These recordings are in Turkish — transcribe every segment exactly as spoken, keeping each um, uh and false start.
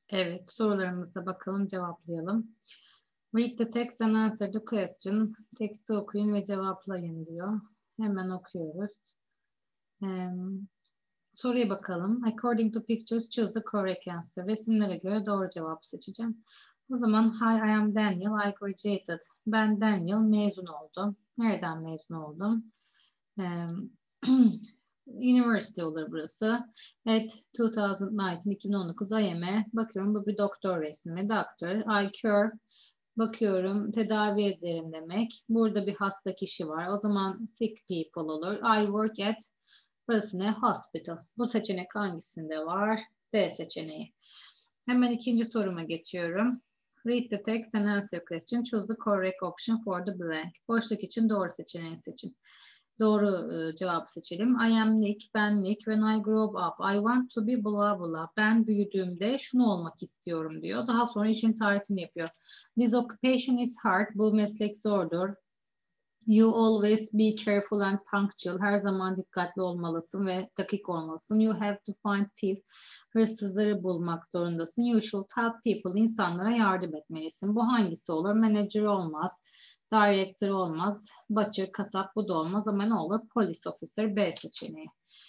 Evet, sorularımıza bakalım, cevaplayalım. Read the text and answer the question. Teksti okuyun ve cevaplayın diyor. Hemen okuyoruz. Ee, soruya bakalım. According to pictures, choose the correct answer. Resimlere göre doğru cevap seçeceğim. O zaman, hi, I am Daniel. I graduated. Ben Daniel, mezun oldum. Nereden mezun oldum? Ee, University olur burası. At iki bin on dokuz, iki bin on dokuz I M'e bakıyorum, bu bir doktor resmi. Doctor, I cure. Bakıyorum, tedavi ederim demek. Burada bir hasta kişi var. O zaman sick people olur. I work at, burası ne? Hospital. Bu seçenek hangisinde var? D seçeneği. Hemen ikinci soruma geçiyorum. Read the text and answer question. Choose the correct option for the blank. Boşluk için doğru seçeneği seçin. Doğru e, cevabı seçelim. I am Nick, ben Nick. When I grow up, I want to be blah blah. Ben büyüdüğümde şunu olmak istiyorum diyor. Daha sonra işin tarifini yapıyor. This occupation is hard. Bu meslek zordur. You always be careful and punctual. Her zaman dikkatli olmalısın ve dakik olmalısın. You have to find thief. Hırsızları bulmak zorundasın. You should help people. İnsanlara yardım etmelisin. Bu hangisi olur? Manager olmaz. Director olmaz. Butcher, kasap, bu da olmaz ama ne olur? Police officer, B seçeneği.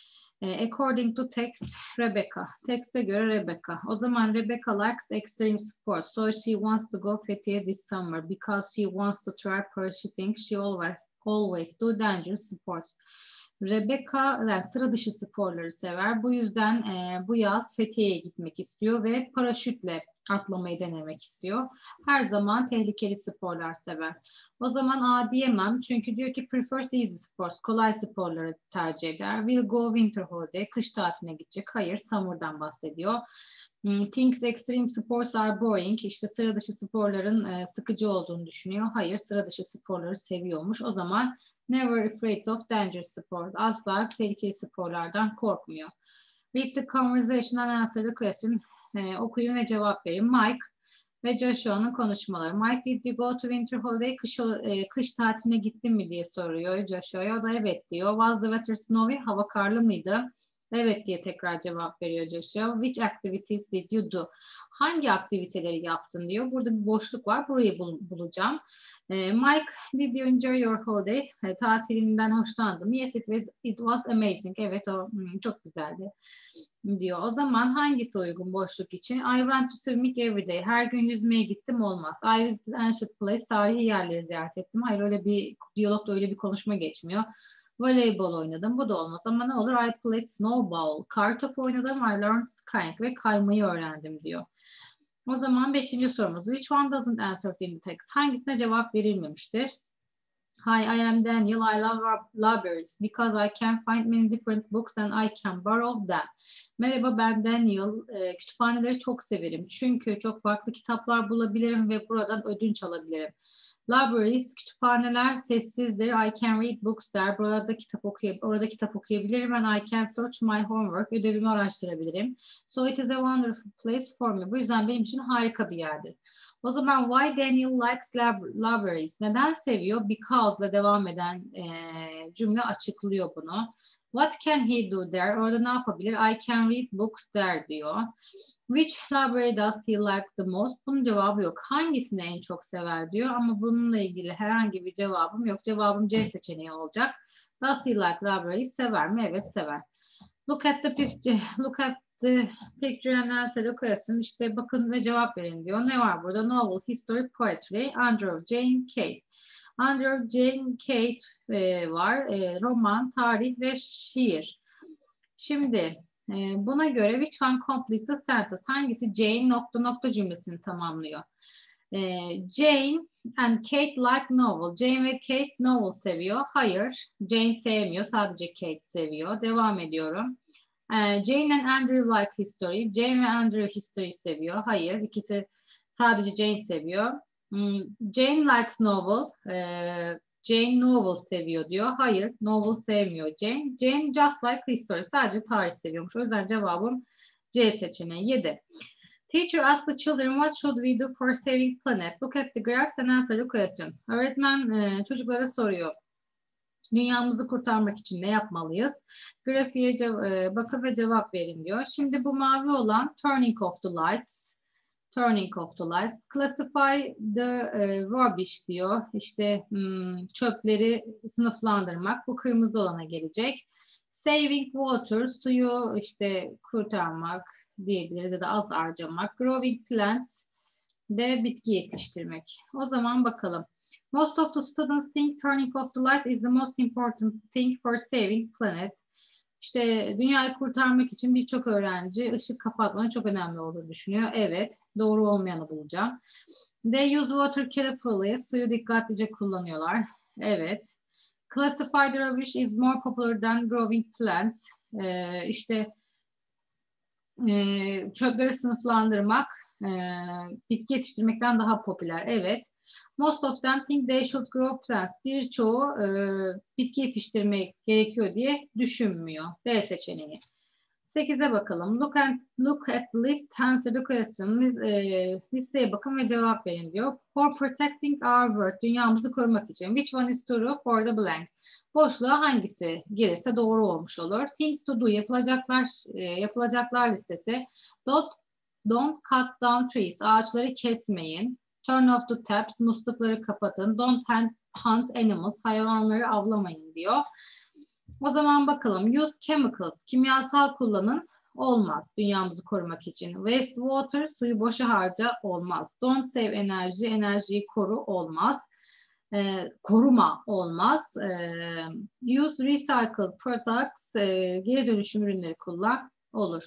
According to text, Rebecca. Texte göre Rebecca. O zaman Rebecca likes extreme sports. So she wants to go Fethiye this summer because she wants to try parachuting. She always always do dangerous sports. Rebecca yani sıra dışı sporları sever. Bu yüzden e, bu yaz Fethiye'ye gitmek istiyor ve paraşütle atlamayı denemek istiyor. Her zaman tehlikeli sporlar sever. O zaman A diyemem çünkü diyor ki prefers easy sports, kolay sporları tercih eder. Will go winter holiday, kış tatiline gidecek. Hayır, summer'dan bahsediyor. Thinks extreme sports are boring. İşte sıra dışı sporların e, sıkıcı olduğunu düşünüyor. Hayır, sıra dışı sporları seviyormuş. O zaman never afraid of dangerous sports. Asla tehlikeli sporlardan korkmuyor. Read the conversation and answer the question. E, okuyun ve cevap verin. Mike ve Joshua'nın konuşmaları. Mike, did you go to winter holiday? Kış, e, kış tatiline gittin mi diye soruyor Joshua'ya. O da evet diyor. Was the weather snowy? Hava karlı mıydı? Evet diye tekrar cevap veriyor Joshua. Which activities did you do? Hangi aktiviteleri yaptın diyor. Burada bir boşluk var. Burayı bul bulacağım. E, Mike, did you enjoy your holiday? E, tatilinden hoşlandın mı? Yes, it was, it was amazing. Evet, o hmm, çok güzeldi diyor. O zaman hangisi uygun boşluk için? I went to swimming every day. Her gün yüzmeye gittim olmaz. I visited ancient place. Tarihi yerleri ziyaret ettim. Hayır, öyle bir diyalogda öyle bir konuşma geçmiyor. Voleybol oynadım. Bu da olmaz. Ama ne olur? I played snowball. Kar topu oynadım. I learned skiing ve kaymayı öğrendim diyor. O zaman beşinci sorumuz. Which one doesn't answer in the text? Hangisine cevap verilmemiştir? Hi, I am Daniel. I love libraries because I can find many different books and I can borrow them. Merhaba, ben Daniel. E, kütüphaneleri çok severim. Çünkü çok farklı kitaplar bulabilirim ve buradan ödünç alabilirim. Libraries, kütüphaneler sessizdir. I can read books der. Burada kitap okuyab orada kitap okuyabilirim. And I can search my homework. Ödevimi araştırabilirim. So it is a wonderful place for me. Bu yüzden benim için harika bir yerdir. O zaman why Daniel likes libraries? Neden seviyor? Because ile devam eden e, cümle açıklıyor bunu. What can he do there? Orada ne yapabilir? I can read books there diyor. Which library does he like the most? Bunun cevabı yok. Hangisini en çok sever diyor ama bununla ilgili herhangi bir cevabım yok. Cevabım C seçeneği olacak. Does he like libraries? Sever mi? Evet, sever. Look at the picture. Look at the picture and answer the question. İşte bakın ve cevap verin diyor. Ne var burada? Novel, history, poetry, Andrew, Jane, Kate. Andrew, Jane, Kate e, var. E, roman, tarih ve şiir. Şimdi e, buna göre which one completes the sentence? Hangisi Jane nokta nokta cümlesini tamamlıyor? E, Jane and Kate like novel. Jane ve Kate novel seviyor. Hayır, Jane sevmiyor. Sadece Kate seviyor. Devam ediyorum. E, Jane and Andrew like history. Jane ve Andrew history seviyor. Hayır, ikisi sadece Jane seviyor. Hmm, Jane likes novel. E, Jane novel seviyor diyor. Hayır, novel sevmiyor Jane. Jane just like history. Sadece tarih seviyormuş. O yüzden cevabım C seçeneği. yedi. Teacher asked the children what should we do for saving planet? Look at the graphs and answer the question. Öğretmen e, çocuklara soruyor. Dünyamızı kurtarmak için ne yapmalıyız? Grafiğe e, bakın ve cevap verin diyor. Şimdi bu mavi olan turning off the lights. Turning off the lights. Classify the e, rubbish diyor. İşte hmm, çöpleri sınıflandırmak. Bu kırmızı olana gelecek. Saving water, suyu işte kurtarmak diyebiliriz ya da az harcamak. Growing plants de bitki yetiştirmek. O zaman bakalım. Most of the students think turning off the light is the most important thing for saving planet. İşte dünyayı kurtarmak için birçok öğrenci ışık kapatmanın çok önemli olduğunu düşünüyor. Evet, doğru olmayanı bulacağım. They use water carefully. Suyu dikkatlice kullanıyorlar. Evet. Classify the rubbish is more popular than growing plants. Ee, işte e, çöpleri sınıflandırmak e, bitki yetiştirmekten daha popüler. Evet. Most of them think they should grow plants. Birçoğu e, bitki yetiştirmek gerekiyor diye düşünmüyor. D seçeneği. sekize bakalım. Look at, look at the list, answer the question. Liz, e, listeye bakın ve cevap verin diyor. For protecting our world, dünyamızı korumak için. Which one is true for the blank? Boşluğa hangisi gelirse doğru olmuş olur. Things to do, yapılacaklar, e, yapılacaklar listesi. Don't, don't cut down trees, ağaçları kesmeyin. Turn off the taps, muslukları kapatın. Don't hunt animals, hayvanları avlamayın diyor. O zaman bakalım. Use chemicals, kimyasal kullanın. Olmaz dünyamızı korumak için. Waste water, suyu boşa harca. Olmaz. Don't save enerji, enerjiyi koru. Olmaz. Ee, koruma olmaz. Ee, use recycled products, e, geri dönüşüm ürünleri kullan. Olur.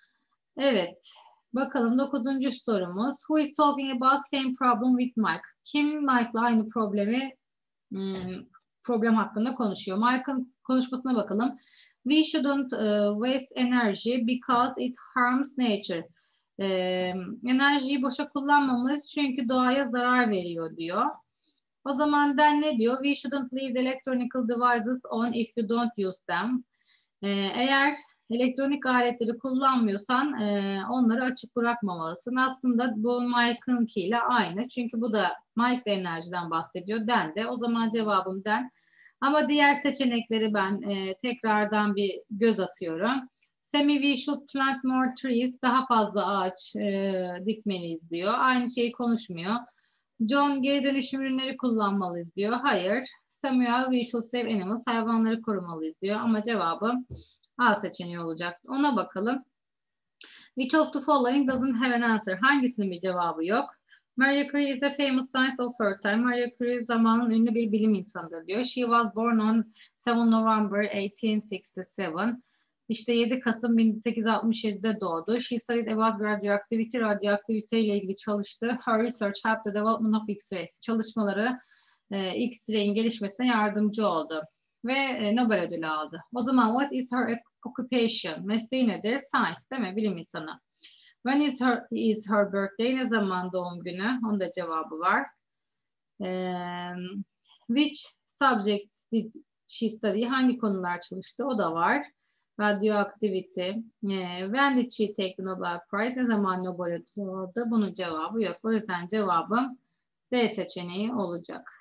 Evet. Bakalım dokuzuncu sorumuz. Who is talking about same problem with Mike? Kim Mike'la aynı problemi hmm, problem hakkında konuşuyor? Mike'ın konuşmasına bakalım. We shouldn't uh, waste energy because it harms nature. Ee, enerjiyi boşa kullanmamalıyız çünkü doğaya zarar veriyor diyor. O zaman Den ne diyor? We shouldn't leave the electronic devices on if you don't use them. Ee, eğer elektronik aletleri kullanmıyorsan e, onları açık bırakmamalısın. Aslında bu Mike'ınkiyle aynı. Çünkü bu da Mike de enerjiden bahsediyor. Den de. O zaman cevabım Den. Ama diğer seçenekleri ben e, tekrardan bir göz atıyorum. Semi, we should plant more trees. Daha fazla ağaç e, dikmeliyiz diyor. Aynı şeyi konuşmuyor. John, geri dönüşüm ürünleri kullanmalıyız diyor. Hayır. Samuel, we should save animals. Hayvanları korumalıyız diyor. Ama cevabım A seçeneği olacak. Ona bakalım. Which of the following doesn't have an answer? Hangisinin bir cevabı yok? Marie Curie is a famous science of her time. Marie Curie zamanın ünlü bir bilim insanıdır diyor. She was born on seventh November eighteen sixty-seven. İşte yedi Kasım bin sekiz yüz altmış yedi'de doğdu. She studied about radioactivity. Radyoaktivite ile ilgili çalıştı. Her research helped the development of X-ray. Çalışmaları e, X-ray'in gelişmesine yardımcı oldu. Ve e, Nobel ödülü aldı. O zaman what is her occupation? Mesleği nedir? Science değil mi? Bilim insanı. When is her, is her birthday? Ne zaman doğum günü? Onun da cevabı var. Um, which subjects did she study? Hangi konular çalıştı? O da var. Radioactivity. Uh, when did she take the Nobel Prize? Ne zaman Nobel ödülü aldı? Bunun cevabı yok. O yüzden cevabım D seçeneği olacak.